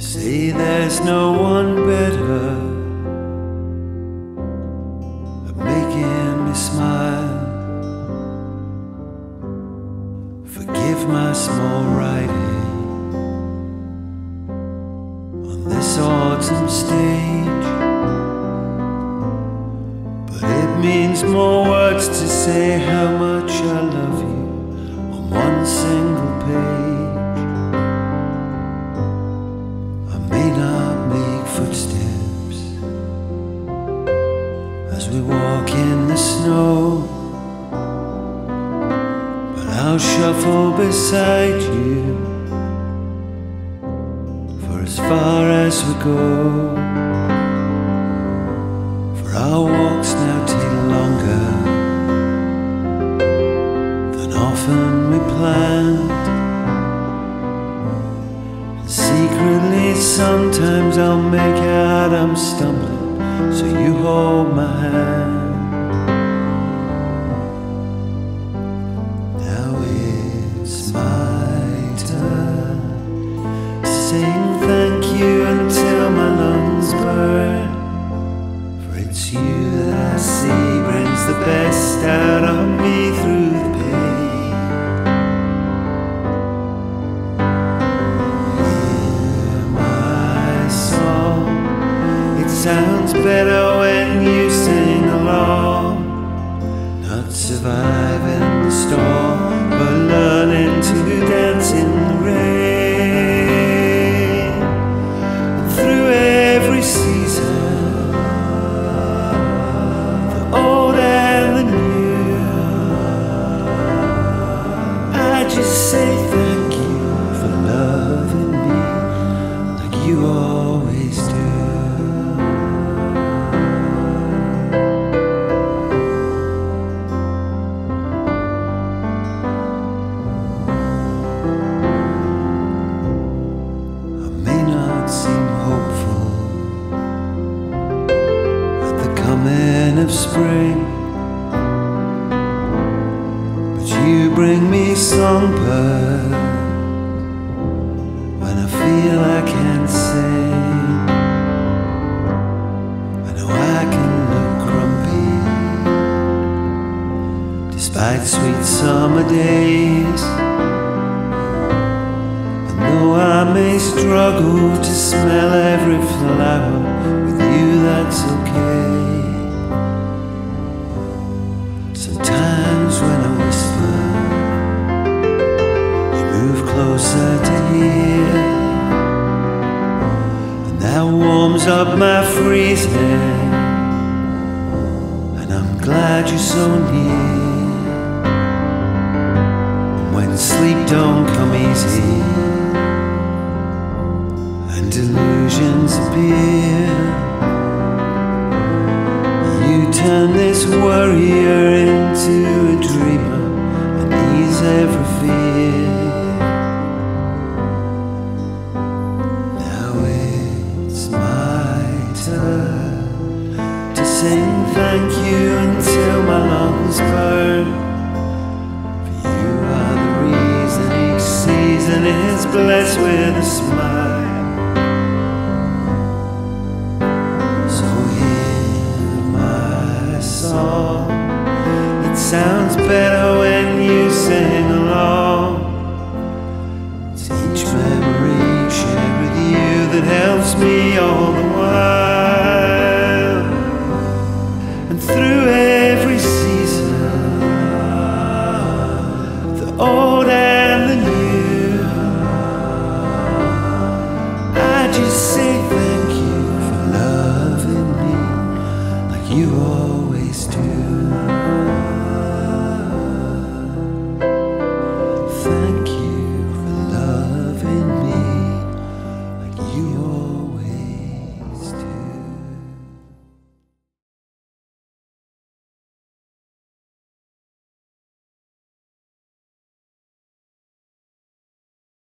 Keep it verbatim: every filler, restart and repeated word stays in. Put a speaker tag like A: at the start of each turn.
A: Say there's no one better at making me smile. Forgive my small writing on this autumn stage, but it means more words to say how much I love you on one single page. May not make footsteps as we walk in the snow, but I'll shuffle beside you for as far as we go. For our walks now take longer than often we planned. Secretly, sometimes I'll make out I'm stumbling, so you hold my hand. Now it's my turn to sing thank you until my lungs burn. For it's you that I see brings the best out of me through the pain. Sounds better when you sing along. Not surviving the storm, but learning to dance in the rain. And through every season, the old and the new, I just say thank you for loving me like you always do. Seem hopeful at the coming of spring, but you bring me songbird when I feel I can't sing. I know I can look grumpy despite sweet summer days, though I may struggle to smell every flower, with you that's okay. Sometimes when I whisper, you move closer to hear, and that warms up my freezing, and I'm glad you're so near. And when sleep don't come easy and delusions appear, you turn this worrier into a dreamer and ease every fear. Now it's my turn to sing thank you until my lungs burn. For you are the reason each season is blessed with a smile. It sounds better when you sing along. It's each memory shared with you that helps me all the